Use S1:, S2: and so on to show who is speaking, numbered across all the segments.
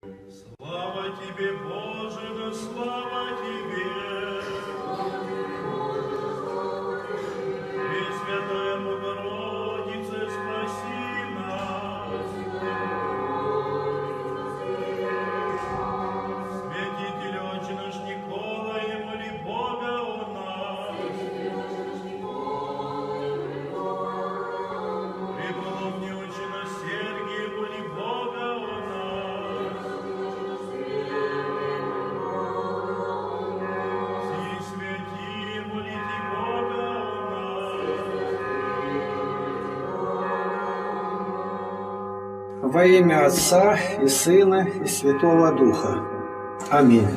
S1: Слава Тебе, Боже, да слава Тебе! Пресвятая Богородица, спаси нас! Святитель Отче наш Николай, моли Бога о нас! Преподобный Отче наш Сергий, моли Бога о нас! Все святые, молите Бога о нас!
S2: Во имя Отца и Сына и Святого Духа. Аминь.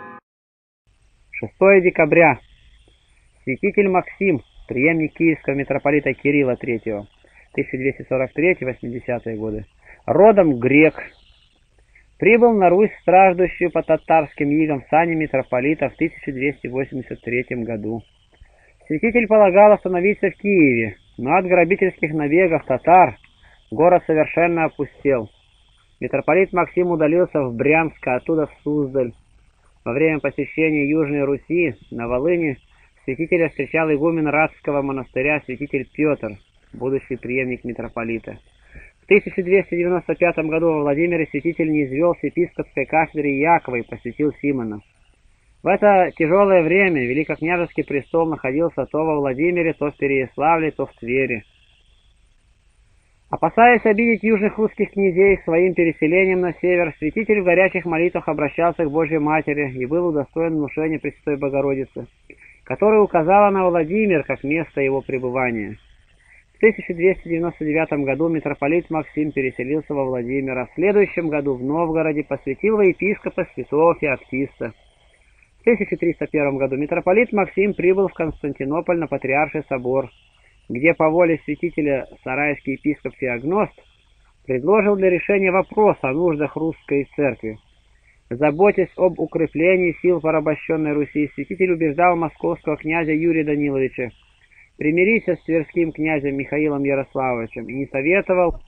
S3: 6 декабря. Святитель Максим, преемник киевского митрополита Кирилла III, 1243-80 годы, родом грек, прибыл на Русь, страждущую по татарским игам в сане митрополита в 1283 году. Святитель полагал остановиться в Киеве, но от грабительских набегов татар город совершенно опустел. Митрополит Максим удалился в Брянск, а оттуда в Суздаль. Во время посещения Южной Руси на Волыни святителя встречал игумен Ратского монастыря святитель Петр, будущий преемник митрополита. В 1295 году во Владимире святитель низвел с епископской кафедры Якова и посвятил Симона. В это тяжелое время великокняжеский престол находился то во Владимире, то в Переяславле, то в Твери. Опасаясь обидеть южных русских князей своим переселением на север, святитель в горячих молитвах обращался к Божьей Матери и был удостоен внушения Пресвятой Богородицы, которая указала на Владимир как место его пребывания. В 1299 году митрополит Максим переселился во Владимир, а в следующем году в Новгороде посвятил во епископа святого Феоктиста. В 1301 году митрополит Максим прибыл в Константинополь на Патриарший собор, где по воле святителя сарайский епископ Феогност предложил для решения вопроса о нуждах русской церкви. Заботясь об укреплении сил порабощенной Руси, святитель убеждал московского князя Юрия Даниловича примириться с тверским князем Михаилом Ярославовичем и не советовал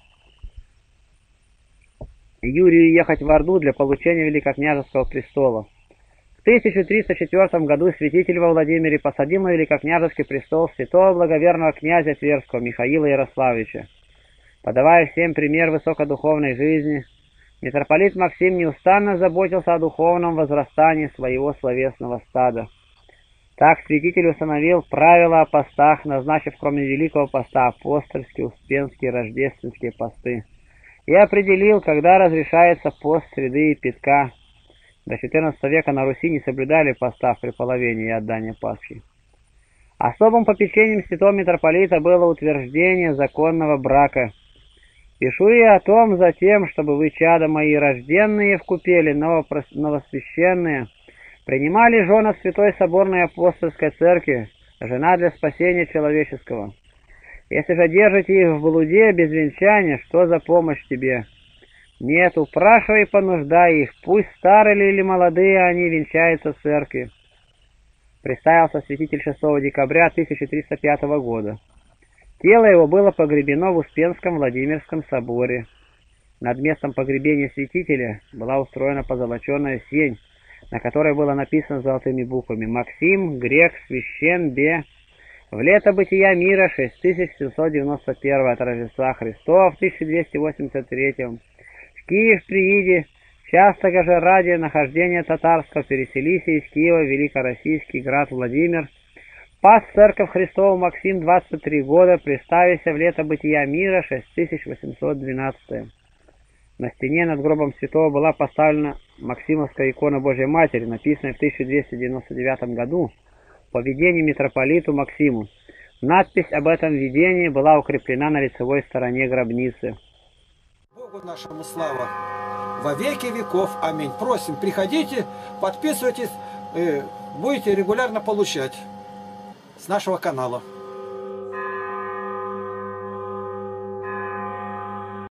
S3: Юрию ехать в Орду для получения великокняжеского престола. В 1304 году святитель во Владимире посадил на великокняжеский престол святого благоверного князя Тверского Михаила Ярославича. Подавая всем пример высокодуховной жизни, митрополит Максим неустанно заботился о духовном возрастании своего словесного стада. Так святитель установил правила о постах, назначив кроме Великого поста апостольские, успенские, рождественские посты, и определил, когда разрешается пост среды и пятка. До XIV века на Руси не соблюдали поста в преполовении и отдания Пасхи. Особым попечением святого митрополита было утверждение законного брака. «Пишу я о том затем, чтобы вы, чада мои, рожденные в купели, новосвященные, принимали жен от Святой Соборной Апостольской Церкви, жена для спасения человеческого. Если же держите их в блуде без венчания, что за помощь тебе? Нет, упрашивай и понуждай их, пусть старые или молодые они венчаются в церкви». Представился святитель 6 декабря 1305 года. Тело его было погребено в Успенском Владимирском соборе. Над местом погребения святителя была устроена позолоченная сень, на которой было написано золотыми буквами: «Максим, грек, священ, бе, в лето бытия мира 6791 от Рождества Христова в 1283, в Киев прииди, часто же ради нахождения татарского переселися из Киева в великороссийский град Владимир, пас церковь Христову Максим 23 года, приставися в лето бытия мира 6812. На стене над гробом святого была поставлена Максимовская икона Божьей Матери, написанная в 1299 году по видению митрополиту Максиму. Надпись об этом видении была укреплена на лицевой стороне гробницы.
S2: Богу нашему слава во веки веков. Аминь. Просим, приходите, подписывайтесь, будете регулярно получать с нашего канала.